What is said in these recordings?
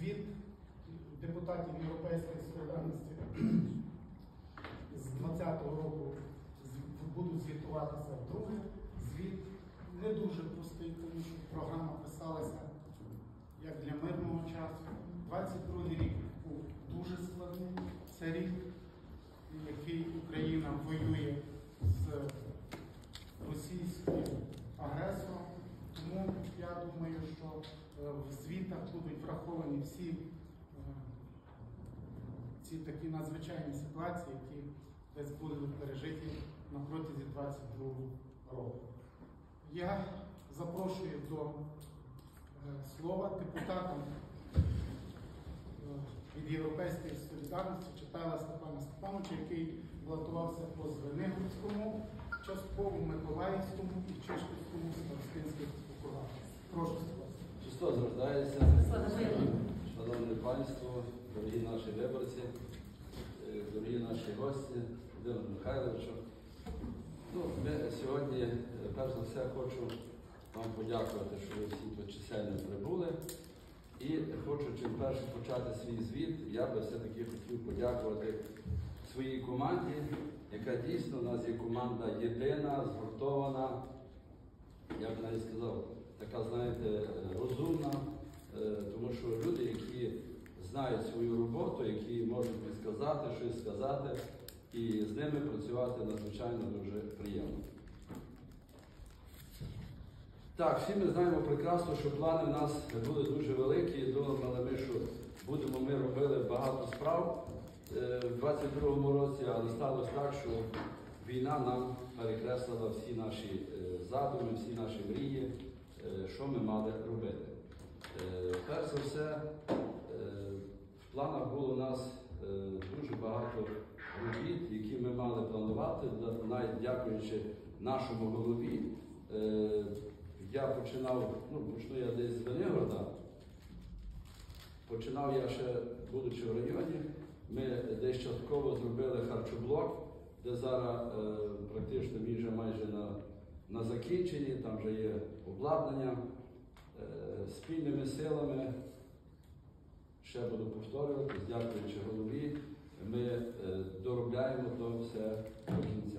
звіт депутатів Європейської солідарності з 2020 року будуть звітуватися вдруге. Звіт не дуже простий, тому що програма писалася як для мирного часу. 22 рік був дуже складний. Це рік, який Україна воює з російським агресором. Тому я думаю, що в звітах будуть враховані всі ці такі надзвичайні ситуації, які десь будуть пережиті на протязі 22 року. Я запрошую до слова депутатам від Європейської солідарності Читайла Степана Степановича, який балотувався по Звенигородському, частково Миколаївському і Чишківському старостинських округах. Прошу вас. Христос рождається. Шановне панство, дорогі наші виборці, дорогі наші гості, Володимир Михайловичу. Ми сьогодні, перш за все, хочу вам подякувати, що ви всі тут чисельно прибули. І хочу, чим перше почати свій звіт, я би все-таки хотів подякувати своїй команді, яка дійсно у нас є команда єдина, згуртована, я б навіть сказав, така, знаєте, розумна, тому що люди, які знають свою роботу, які можуть підказати, щось сказати, і з ними працювати надзвичайно дуже приємно. Так, всі ми знаємо прекрасно, що плани в нас були дуже великі, і думали ми, що ми робили багато справ в 22-му році, але сталося так, що війна нам перекреслила всі наші задуми, всі наші мрії, що ми мали робити. Перш за все, в планах було у нас дуже багато робіт, які ми мали планувати, навіть дякуючи нашому голові. Я почну я десь з Звенигорода. Починав я ще, будучи в районі, ми десь частково зробили харчоблок, де зараз практично він вже майже на закінченні, там вже є обладнання. Спільними силами, ще буду повторювати, дякуючи голові, ми доробляємо то все до кінця.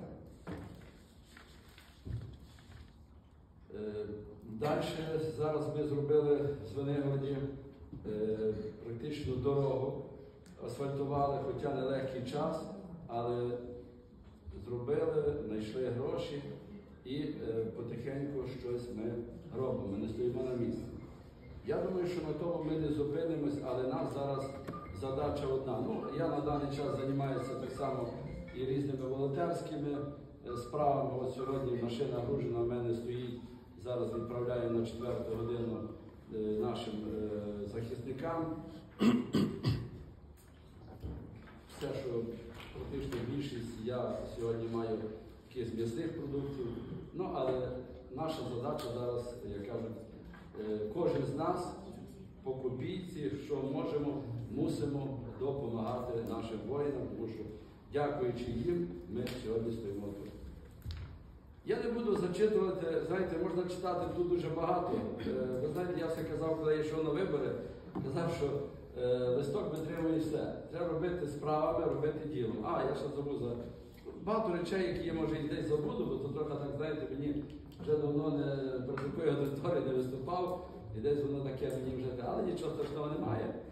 Далі, зараз ми зробили в Звенигороді практично дорогу, асфальтували, хоча нелегкий час, але зробили, знайшли гроші і потихеньку щось ми робимо, ми не стоїмо на місці. Я думаю, що на тому ми не зупинимось, але нас зараз задача одна. Я на даний час займаюся так само і різними волонтерськими справами. От сьогодні машина гружена в мене стоїть, зараз відправляємо на 4-ту годину нашим захисникам. Все, що практично більшість я сьогодні маю якихось м'ясних продуктів, але наша задача зараз, як кажуть, кожен з нас по копійці, що можемо, мусимо допомагати нашим воїнам, тому що, дякуючи їм, ми сьогодні стоїмо тут. Я не буду зачитувати, знаєте, можна читати тут дуже багато. Ви знаєте, я все казав, коли я йшов на вибори, казав, що листок витримує все. Треба робити справами, робити ділом. Я ще забув за багато речей, які я, може, і десь забуду, бо то трохи так, знаєте, мені вже давно не про такої аудиторії не виступав, і десь воно таке мені вже, але нічого страшного немає.